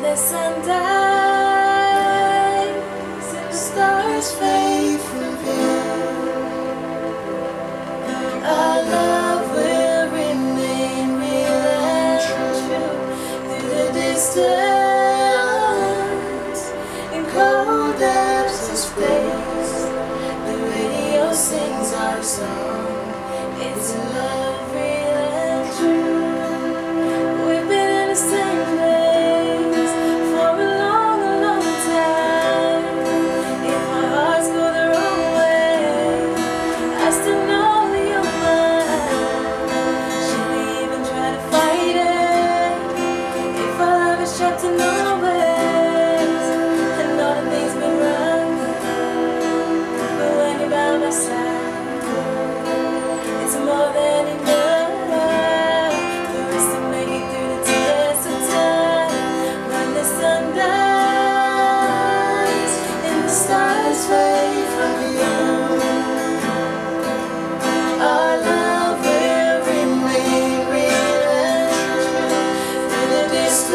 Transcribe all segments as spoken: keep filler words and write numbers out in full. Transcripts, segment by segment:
the sun dies and the stars fade from view, our love will remain real and true through the distance. In cold depths of space, the radio sings our song. It's a love real and true. We've been in the same place for a long, a long time. If our hearts go the wrong way, I still know you're mine. Should we even try to fight it? If our love is trapped in our ways and all the things we run, but when you're by my side, it's more than enough for us to make it through the test of time. When the sun dies and the stars fade from view, our love will remain real and true through the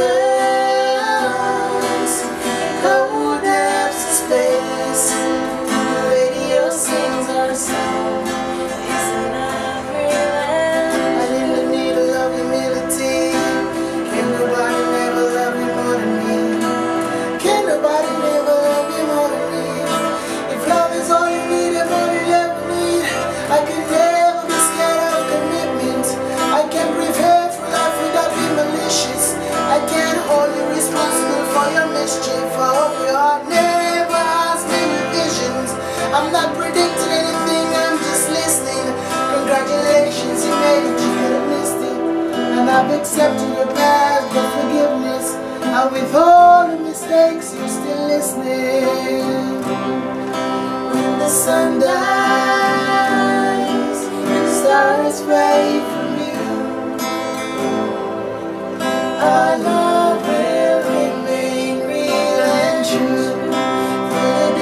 distance. In cold depths of space, the radio sings our song. It's a love real and I didn't need a love humility. Can nobody never love you more than me? Can nobody never love you more than me? If love is all you need and all you'll ever need, I can never be scared of commitment. I can prepare for life without being malicious. I can't hold you responsible for your mischief. I hope your heart never has many visions. I'm not predicting anything, I'm just listening. Congratulations, you made it, you could have missed it. And I've accepted your past, but forgiveness. And with all the mistakes, you're still listening. when the sun dies and the stars fade from view, our love will remain real and true through the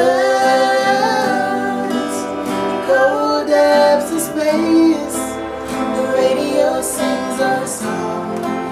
distance. Cold depths of space, the radio sings our song.